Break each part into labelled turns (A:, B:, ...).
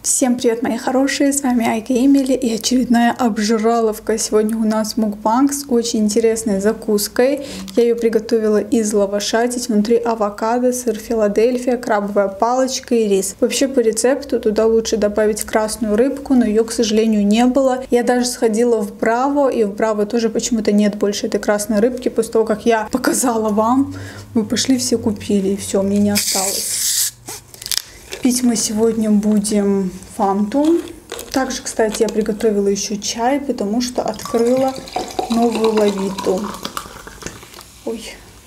A: Всем привет, мои хорошие, с вами Айка Эмили и очередная обжираловка. Сегодня у нас мукбанг с очень интересной закуской. Я ее приготовила из лаваша, здесь внутри авокадо, сыр Филадельфия, крабовая палочка и рис. Вообще по рецепту туда лучше добавить красную рыбку, но ее, к сожалению, не было. Я даже сходила в Браво, и в Браво тоже почему-то нет больше этой красной рыбки. После того, как я показала вам, вы пошли все купили, и все, мне не осталось. Пить мы сегодня будем фанту. Также, кстати, я приготовила еще чай, потому что открыла новую лавиту. Ой.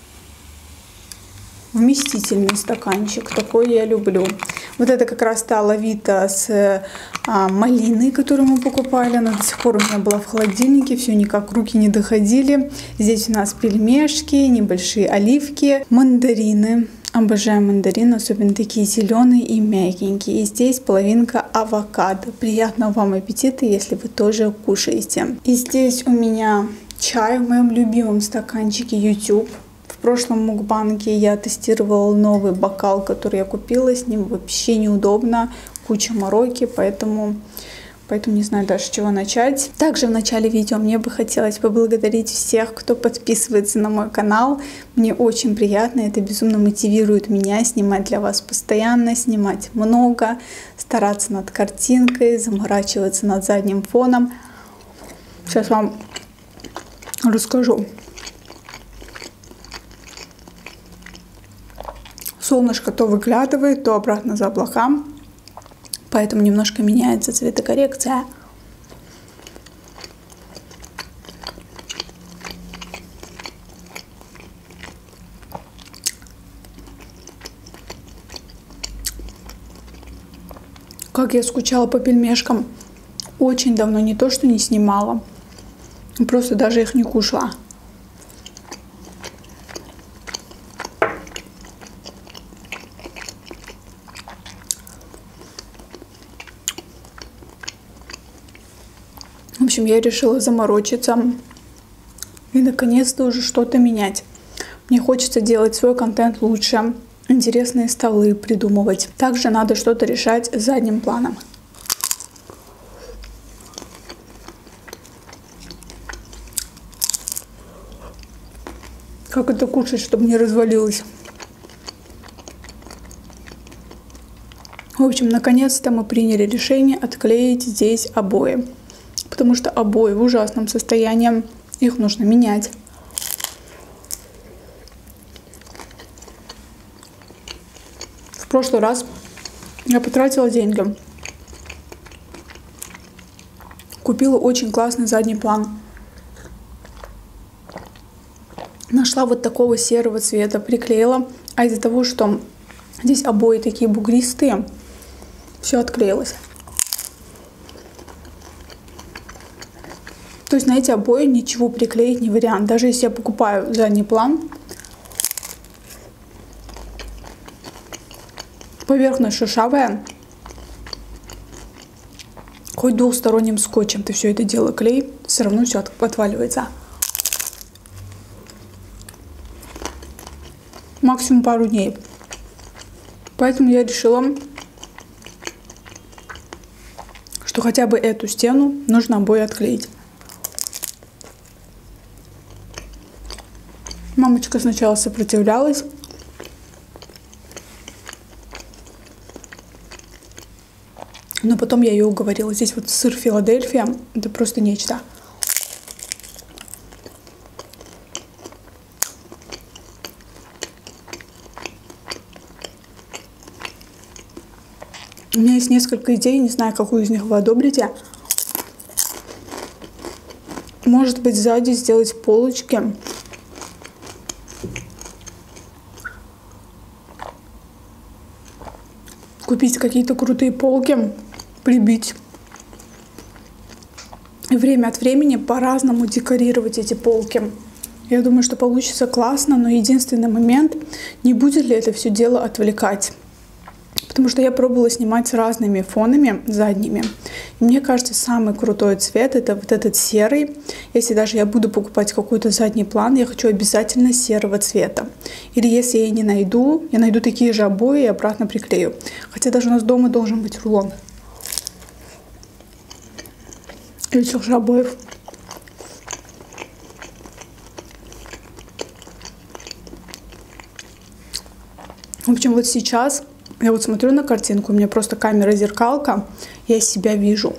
A: Вместительный стаканчик, такой я люблю. Вот это как раз та лавита с малиной, которую мы покупали. Она до сих пор у меня была в холодильнике, все никак руки не доходили. Здесь у нас пельмешки, небольшие оливки, мандарины. Обожаю мандарины, особенно такие зеленые и мягенькие. И здесь половинка авокадо. Приятного вам аппетита, если вы тоже кушаете. И здесь у меня чай в моем любимом стаканчике YouTube. В прошлом мукбанге я тестировала новый бокал, который я купила. С ним вообще неудобно, куча мороки, поэтому не знаю даже с чего начать. Также в начале видео мне бы хотелось поблагодарить всех, кто подписывается на мой канал. Мне очень приятно, это безумно мотивирует меня снимать для вас постоянно, снимать много, стараться над картинкой, заморачиваться над задним фоном. Сейчас вам расскажу. Солнышко то выглядывает, то обратно за облаком. Поэтому немножко меняется цветокоррекция. Как я скучала по пельмешкам. Очень давно, не то что не снимала. Просто даже их не кушала. В общем, я решила заморочиться и наконец-то уже что-то менять. Мне хочется делать свой контент лучше, интересные столы придумывать. Также надо что-то решать задним планом. Как это кушать, чтобы не развалилось? В общем, наконец-то мы приняли решение отклеить здесь обои. Потому что обои в ужасном состоянии, их нужно менять. В прошлый раз я потратила деньги. Купила очень классный задний план. Нашла вот такого серого цвета, приклеила. А из-за того, что здесь обои такие бугристые, все отклеилось. То есть на эти обои ничего приклеить не вариант. Даже если я покупаю задний план, поверхность шершавая, хоть двухсторонним скотчем ты все это дело клей, все равно все отваливается. Максимум пару дней. Поэтому я решила, что хотя бы эту стену нужно обои отклеить. Мамочка сначала сопротивлялась. Но потом я ее уговорила. Здесь вот сыр Филадельфия. Это просто нечто. У меня есть несколько идей. Не знаю, какую из них вы одобрите. Может быть, сзади сделать полочки. Купить какие-то крутые полки, прибить. И время от времени по-разному декорировать эти полки. Я думаю, что получится классно, но единственный момент, не будет ли это все дело отвлекать. Потому что я пробовала снимать с разными фонами задними. И мне кажется, самый крутой цвет это вот этот серый. Если даже я буду покупать какой-то задний план, я хочу обязательно серого цвета. Или если я не найду, я найду такие же обои и обратно приклею. Хотя даже у нас дома должен быть рулон. этих же обоев. В общем, вот сейчас я вот смотрю на картинку, у меня просто камера-зеркалка, я себя вижу.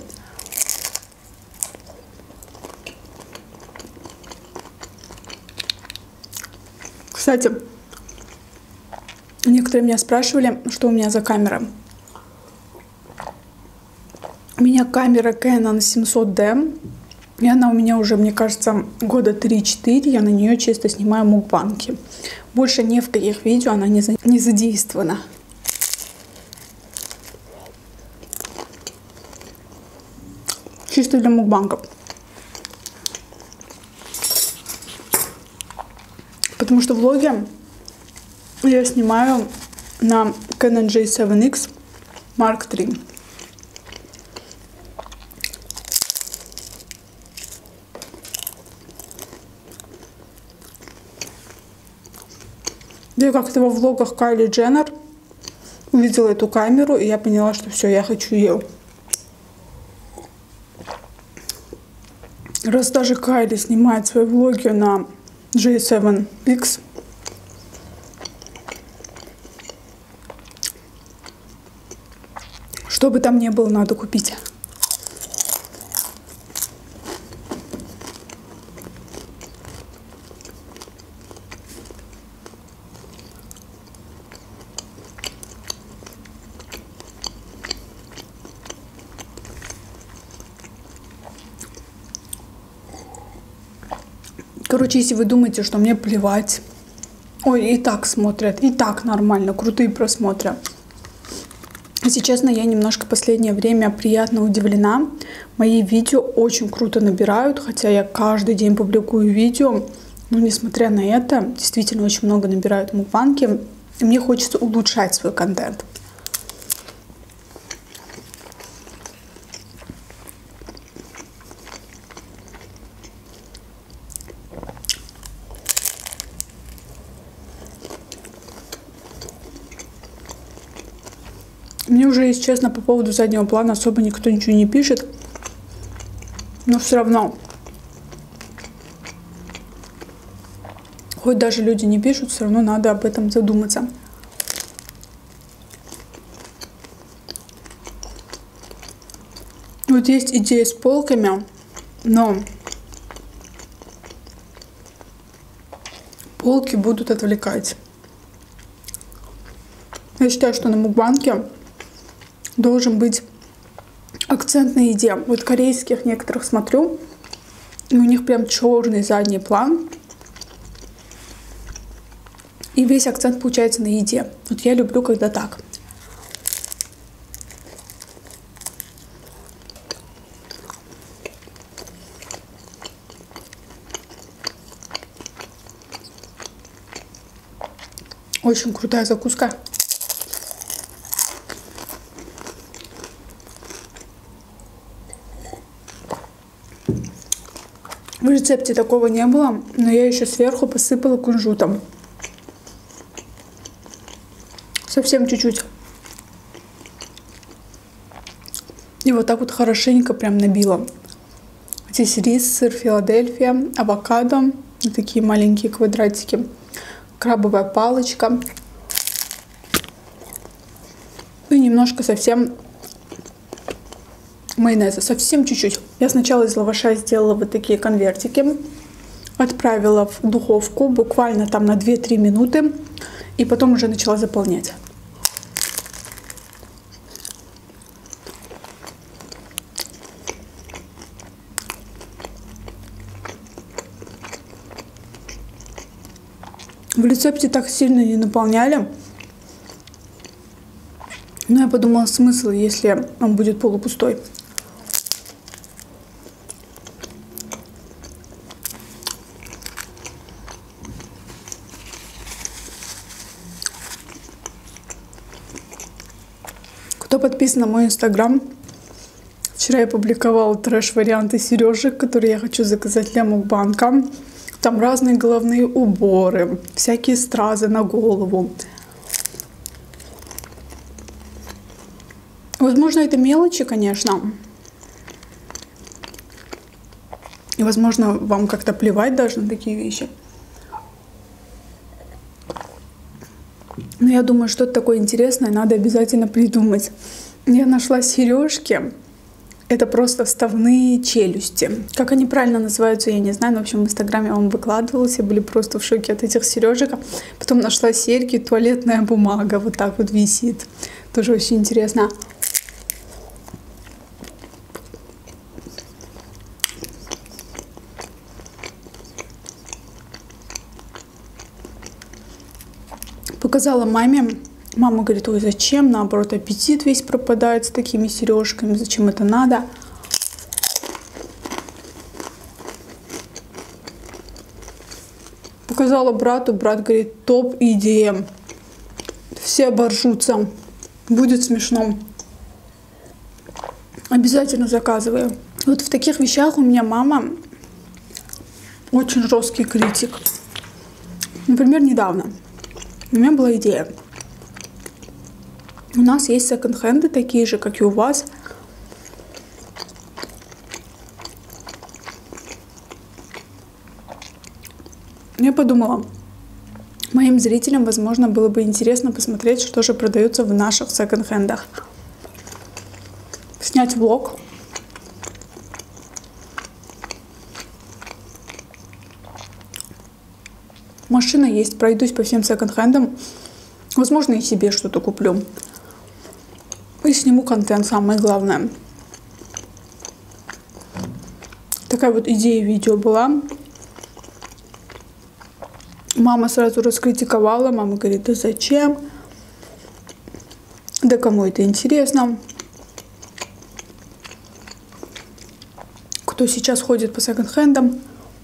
A: Кстати, некоторые меня спрашивали, что у меня за камера. У меня камера Canon 700D, и она у меня уже, мне кажется, года 3-4, я на нее чисто снимаю мукбанги. Больше ни в каких видео она не задействована. Чисто для мукбангов. Потому что влоги я снимаю на Canon G7X Mark III. Я как-то во влогах Кайли Дженнер увидела эту камеру, и я поняла, что все, я хочу ее. Раз даже Кайли снимает свои влоги на G7X, что бы там ни было, надо купить. Короче, если вы думаете, что мне плевать, ой, и так смотрят, и так нормально, крутые просмотры. Если честно, я немножко в последнее время приятно удивлена. Мои видео очень круто набирают, хотя я каждый день публикую видео. Но несмотря на это, действительно очень много набирают мукбанги. И мне хочется улучшать свой контент. Мне уже, если честно, по поводу заднего плана особо никто ничего не пишет. Но все равно. Хоть даже люди не пишут, все равно надо об этом задуматься. Вот есть идея с полками, но полки будут отвлекать. Я считаю, что на мукбанге должен быть акцент на еде. Вот корейских некоторых смотрю, и у них прям черный задний план. И весь акцент получается на еде. Вот я люблю, когда так. Очень крутая закуска. В рецепте такого не было, но я еще сверху посыпала кунжутом. Совсем чуть-чуть. И вот так вот хорошенько прям набила. Здесь рис, сыр Филадельфия, авокадо, вот такие маленькие квадратики, крабовая палочка и немножко совсем майонеза, совсем чуть-чуть. Я сначала из лаваша сделала вот такие конвертики, отправила в духовку буквально там на 2-3 минуты, и потом уже начала заполнять. В рецепте так сильно не наполняли, но я подумала, смысл, если он будет полупустой. Кто подписан на мой инстаграм, вчера я публиковала трэш-варианты сережек, которые я хочу заказать для мукбанга. Там разные головные уборы, всякие стразы на голову. Возможно, это мелочи, конечно. И, возможно, вам как-то плевать даже на такие вещи. Но я думаю, что-то такое интересное надо обязательно придумать. Я нашла сережки. Это просто вставные челюсти. Как они правильно называются, я не знаю. Но, в общем, в Инстаграме я вам выкладывала. Все были просто в шоке от этих сережек. Потом нашла серьги, туалетная бумага. Вот так вот висит. Тоже очень интересно. Показала маме. Мама говорит: ой, зачем? Наоборот, аппетит весь пропадает с такими сережками. Зачем это надо? Показала брату. Брат говорит: топ идея. Все оборжутся. Будет смешно. Обязательно заказываю. Вот в таких вещах у меня мама очень жесткий критик. Например, недавно у меня была идея. У нас есть секонд-хенды такие же, как и у вас. Я подумала, моим зрителям, возможно, было бы интересно посмотреть, что же продается в наших секонд-хендах. Снять влог. Машина есть, пройдусь по всем секонд-хендам. Возможно, и себе что-то куплю. И сниму контент, самое главное. Такая вот идея видео была. Мама сразу раскритиковала. Мама говорит: да зачем? Да кому это интересно? Кто сейчас ходит по секонд-хендам?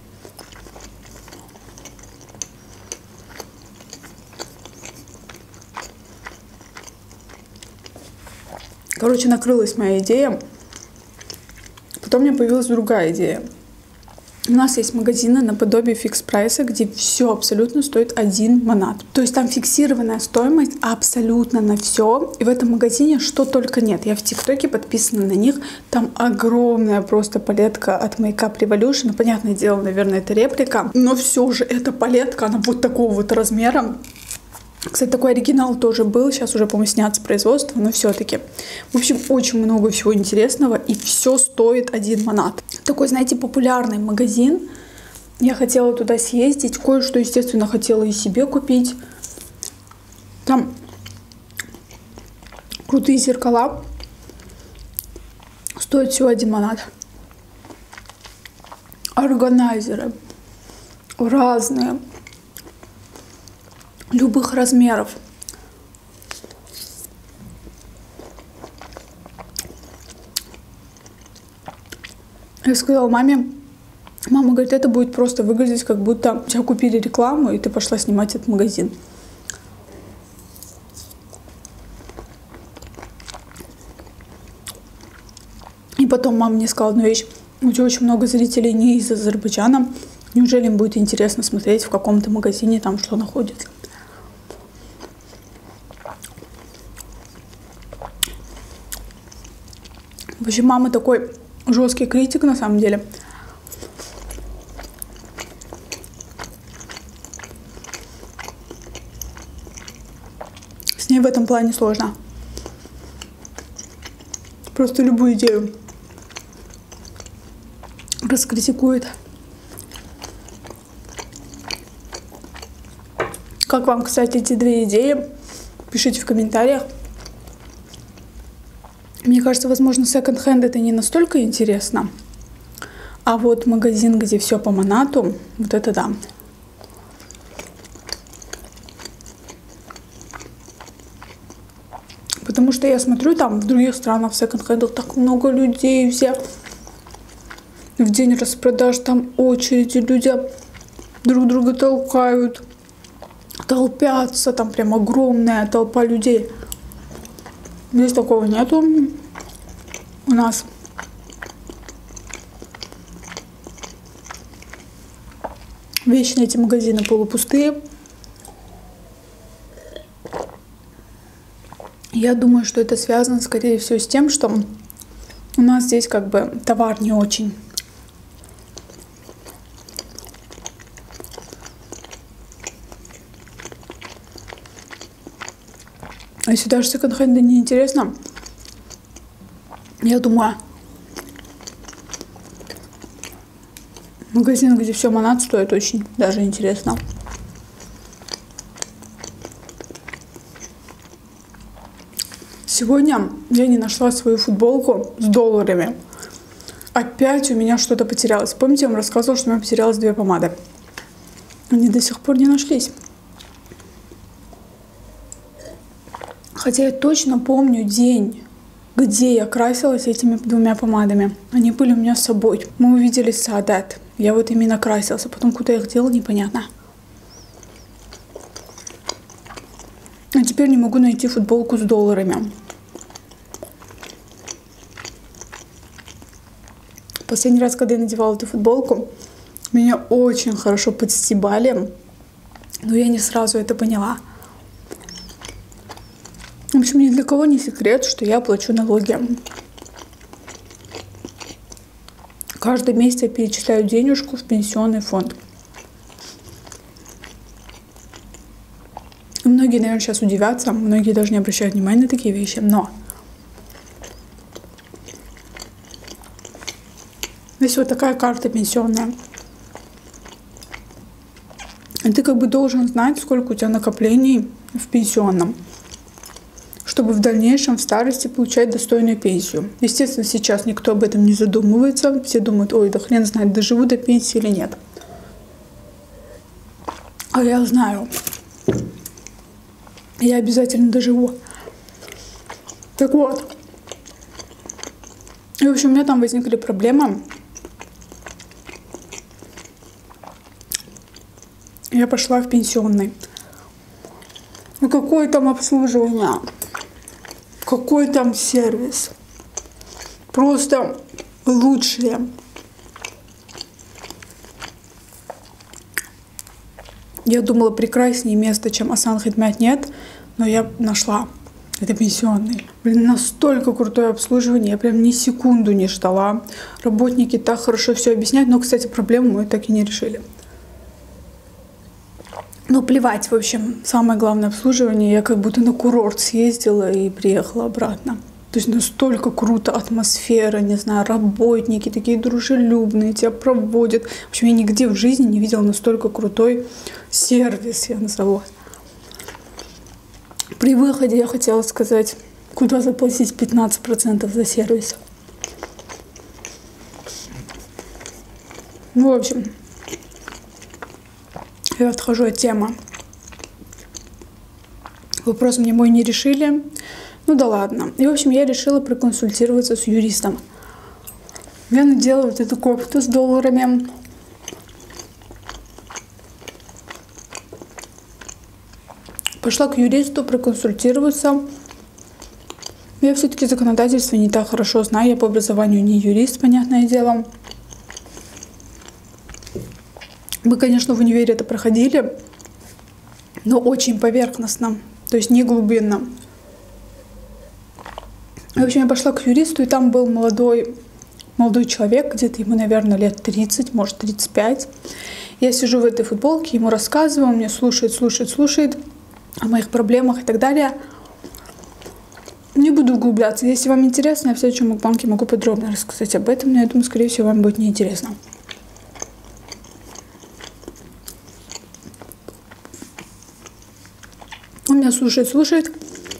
A: Короче, накрылась моя идея. Потом у меня появилась другая идея. У нас есть магазины наподобие фикс-прайса, где все абсолютно стоит 1 манат. То есть там фиксированная стоимость абсолютно на все. И в этом магазине что только нет. Я в ТикТоке подписана на них. Там огромная просто палетка от Makeup Revolution. Понятное дело, наверное, это реплика. Но все же эта палетка, она вот такого вот размера. Кстати, такой оригинал тоже был. Сейчас уже, по-моему, снят с производства, но все-таки. В общем, очень много всего интересного. И все стоит 1 манат. Такой, знаете, популярный магазин. Я хотела туда съездить. Кое-что, естественно, хотела и себе купить. Там крутые зеркала. Стоит всего 1 манат. Органайзеры разные. Любых размеров. Я сказала маме. Мама говорит: это будет просто выглядеть, как будто тебя купили рекламу, и ты пошла снимать этот магазин. И потом мама мне сказала одну вещь. У тебя очень много зрителей не из Азербайджана. Неужели им будет интересно смотреть в каком-то магазине, там что находится? В общем, мама такой жесткий критик на самом деле. С ней в этом плане сложно. Просто любую идею раскритикует. Как вам, кстати, эти 2 идеи? Пишите в комментариях. Мне кажется, возможно, секонд-хенд это не настолько интересно. А вот магазин, где все по манату, вот это да. Потому что я смотрю, там в других странах в секонд-хендах так много людей, все в день распродаж, там очереди, люди друг друга толкают, толпятся, там прям огромная толпа людей. Здесь такого нету у нас. Вечно эти магазины полупустые. Я думаю, что это связано, скорее всего, с тем, что у нас здесь как бы товар не очень. А если даже секонд-хенды не интересно, я думаю, магазин, где все монат стоит, очень даже интересно. Сегодня я не нашла свою футболку с долларами. Опять у меня что-то потерялось. Помните, я вам рассказывала, что у меня потерялось 2 помады. Они до сих пор не нашлись. Хотя я точно помню день, где я красилась этими 2 помадами. Они были у меня с собой. Мы увидели Саадат. Я вот именно красилась. А потом куда я их делала, непонятно. А теперь не могу найти футболку с долларами. Последний раз, когда я надевала эту футболку, меня очень хорошо подстебали, но я не сразу это поняла. В общем, ни для кого не секрет, что я плачу налоги. Каждый месяц я перечисляю денежку в пенсионный фонд. Многие, наверное, сейчас удивятся, многие даже не обращают внимания на такие вещи, но есть вот такая карта пенсионная. И ты как бы должен знать, сколько у тебя накоплений в пенсионном, чтобы в дальнейшем, в старости, получать достойную пенсию. Естественно, сейчас никто об этом не задумывается. Все думают, ой, да хрен знает, доживу до пенсии или нет. А я знаю. Я обязательно доживу. Так вот. И, в общем, у меня там возникли проблемы. Я пошла в пенсионный. Ну какое там обслуживание? Какой там сервис? Просто лучшее. Я думала, прекраснее места, чем Асан Хидмет, нет, но я нашла. Это пенсионный. Блин, настолько крутое обслуживание, я прям ни секунду не ждала. Работники так хорошо все объясняют, но, кстати, проблему мы так и не решили. Ну, плевать, в общем, самое главное обслуживание. Я как будто на курорт съездила и приехала обратно. То есть настолько круто, атмосфера, не знаю, работники такие дружелюбные, тебя проводят. В общем, я нигде в жизни не видела настолько крутой сервис, я назову. При выходе я хотела сказать, куда заплатить 15% за сервис. Ну, в общем, я отхожу от темы. Вопрос мне мой не решили. Ну да ладно. И, в общем, я решила проконсультироваться с юристом. Я надела вот эту кофту с долларами. Пошла к юристу проконсультироваться. Я все-таки законодательство не так хорошо знаю. Я по образованию не юрист, понятное дело. Мы, конечно, в универе это проходили, но очень поверхностно, то есть не глубинно. В общем, я пошла к юристу, и там был молодой человек, где-то ему, наверное, лет 30, может, 35. Я сижу в этой футболке, ему рассказываю, он меня слушает о моих проблемах и так далее. Не буду углубляться. Если вам интересно, я в следующем мукбанге могу подробно рассказать об этом, но я думаю, скорее всего, вам будет неинтересно. Он меня слушает.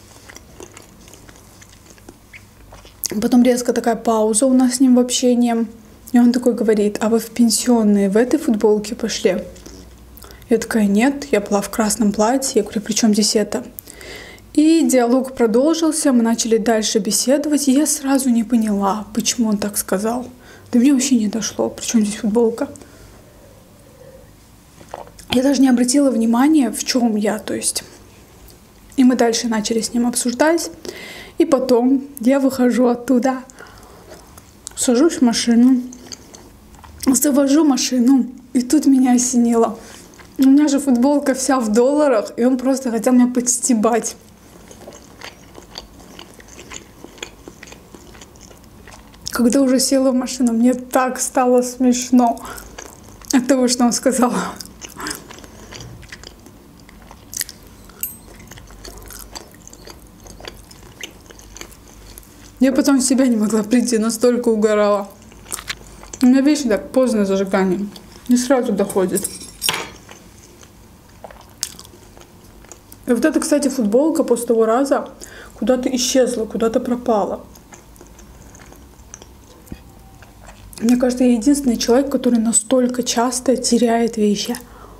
A: Потом резко такая пауза у нас с ним в общении. И он такой говорит, а вы в пенсионные в этой футболке пошли? Я такая, нет, я была в красном платье. Я говорю, при чем здесь это? И диалог продолжился, мы начали дальше беседовать. И я сразу не поняла, почему он так сказал. До меня вообще не дошло, при чем здесь футболка. Я даже не обратила внимания, в чем я, то есть. И мы дальше начали с ним обсуждать. И потом я выхожу оттуда, сажусь в машину, завожу машину, и тут меня осенило. У меня же футболка вся в долларах, и он просто хотел меня подстебать. Когда уже села в машину, мне так стало смешно от того, что он сказал. Я потом в себя не могла прийти, настолько угорала. У меня вечно так поздно зажигание. Не сразу доходит. И вот эта, кстати, футболка после того раза куда-то исчезла, куда-то пропала. Мне кажется, я единственный человек, который настолько часто теряет вещи.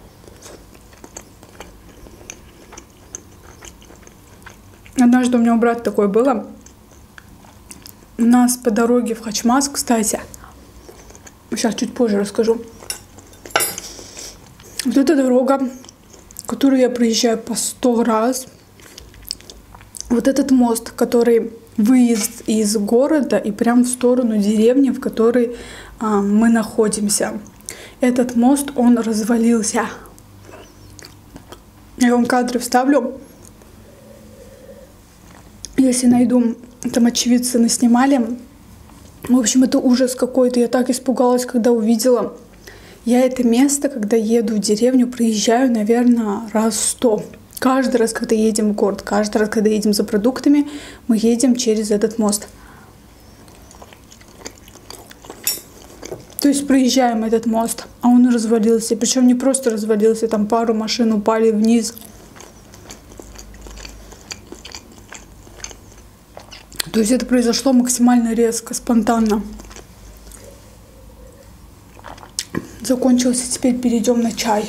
A: Однажды у меня у брата такое было. У нас по дороге в Хачмаз, кстати, сейчас чуть позже расскажу. Вот эта дорога, которую я проезжаю по 100 раз. Вот этот мост, который выезд из города и прям в сторону деревни, в которой мы находимся. Этот мост, он развалился. Я вам кадры вставлю. Если найду, там очевидцы наснимали. В общем, это ужас какой-то. Я так испугалась, когда увидела. Я это место, когда еду в деревню, проезжаю, наверное, раз 100. Каждый раз, когда едем в город, каждый раз, когда едем за продуктами, мы едем через этот мост. То есть проезжаем этот мост, а он развалился. Причем не просто развалился, там пару машин упали вниз. То есть это произошло максимально резко, спонтанно. Закончился, теперь перейдем на чай.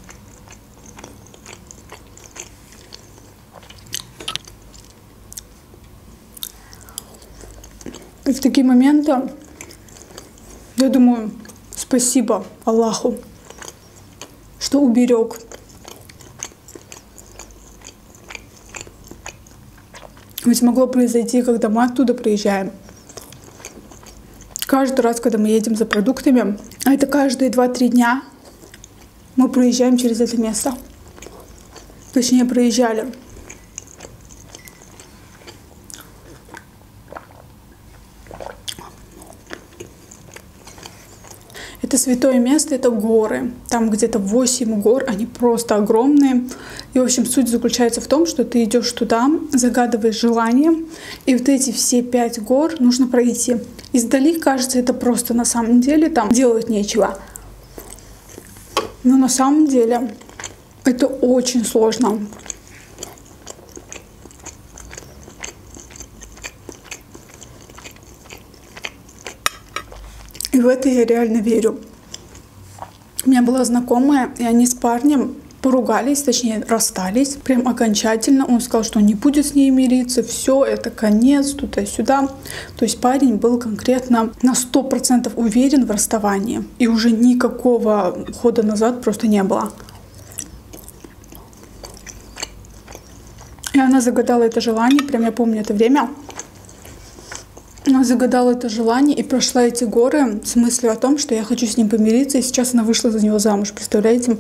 A: И в такие моменты я думаю, спасибо Аллаху, что уберег. Ведь могло произойти, когда мы оттуда приезжаем. Каждый раз, когда мы едем за продуктами, а это каждые 2-3 дня, мы проезжаем через это место. Точнее, проезжали. Это святое место, это горы. Там где-то 8 гор, они просто огромные. И, в общем, суть заключается в том, что ты идешь туда, загадываешь желание, и вот эти все 5 гор нужно пройти. Издали кажется, это просто на самом деле там делать нечего. Но на самом деле это очень сложно. И в это я реально верю. У меня была знакомая, и они с парнем поругались, точнее расстались, прям окончательно. Он сказал, что он не будет с ней мириться, все, это конец, туда-сюда. То есть парень был конкретно на 100% уверен в расставании. И уже никакого хода назад просто не было. И она загадала это желание, прям я помню это время. Она загадала это желание и прошла эти горы с мыслью о том, что я хочу с ним помириться, и сейчас она вышла за него замуж, представляете?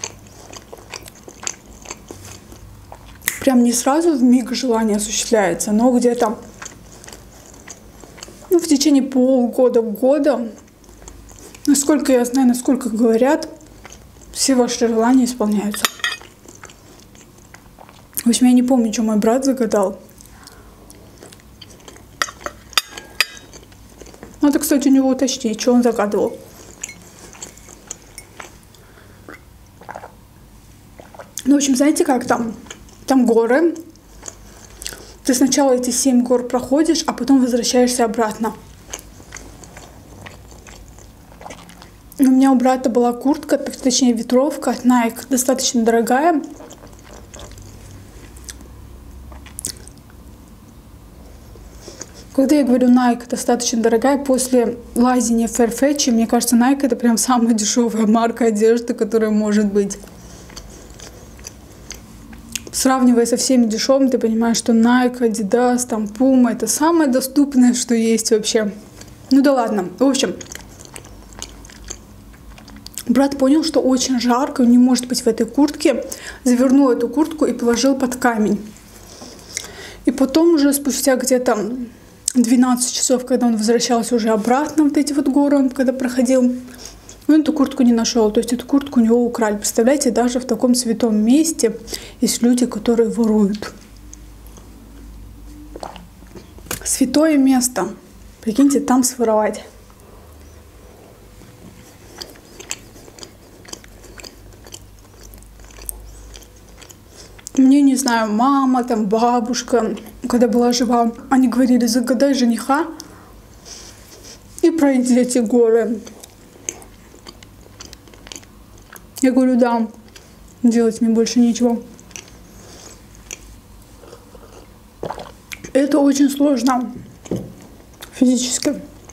A: Прям не сразу в миг желание осуществляется, но где-то в течение полгода-года, насколько я знаю, насколько говорят, все ваши желания исполняются. В общем, я не помню, что мой брат загадал. Надо, кстати, у него уточнить, что он загадывал. Ну, в общем, знаете, как там? Там горы. Ты сначала эти 7 гор проходишь, а потом возвращаешься обратно. У меня у брата была куртка, точнее ветровка от Nike, достаточно дорогая. Когда я говорю Nike достаточно дорогая, после лазения в Farfetch, мне кажется, Nike это прям самая дешевая марка одежды, которая может быть. Сравнивая со всеми дешевыми, ты понимаешь, что Nike, Adidas, там Puma это самое доступное, что есть вообще. Ну да ладно. В общем, брат понял, что очень жарко, он не может быть в этой куртке, завернул эту куртку и положил под камень. И потом уже спустя где-то 12 часов, когда он возвращался уже обратно, вот эти вот горы, он когда проходил, он эту куртку не нашел. То есть эту куртку у него украли. Представляете, даже в таком святом месте есть люди, которые воруют. Святое место. Прикиньте, там своровать. Мне, не знаю, мама, там, бабушка, когда была жива, они говорили: загадай жениха и пройди эти горы. Я говорю: да, делать мне больше нечего. Это очень сложно физически.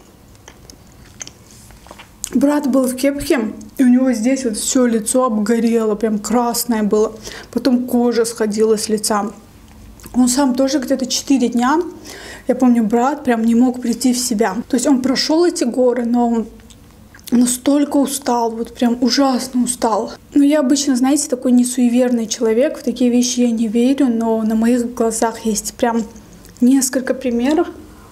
A: Брат был в кепке, и у него здесь вот все лицо обгорело, прям красное было. Потом кожа сходила с лица. Он сам тоже где-то 4 дня, я помню, брат прям не мог прийти в себя. То есть он прошел эти горы, но он настолько устал, вот прям ужасно устал. Но я обычно, знаете, такой не суеверный человек, в такие вещи я не верю, но на моих глазах есть прям несколько примеров.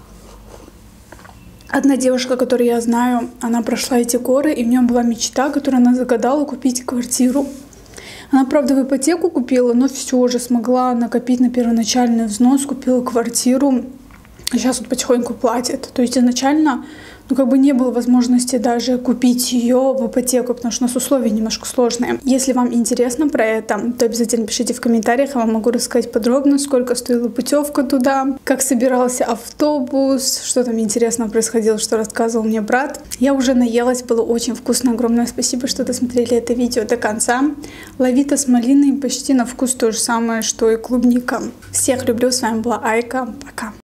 A: Одна девушка, которую я знаю, она прошла эти горы, и у нее была мечта, которую она загадала, купить квартиру. Она, правда, в ипотеку купила, но все же смогла накопить на первоначальный взнос, купила квартиру, и сейчас вот потихоньку платит. То есть изначально, ну, как бы не было возможности даже купить ее в ипотеку, потому что у нас условия немножко сложные. Если вам интересно про это, то обязательно пишите в комментариях, я вам могу рассказать подробно, сколько стоила путевка туда, как собирался автобус, что там интересного происходило, что рассказывал мне брат. Я уже наелась, было очень вкусно. Огромное спасибо, что досмотрели это видео до конца. Лавита с малиной почти на вкус то же самое, что и клубника. Всех люблю, с вами была Айка, пока.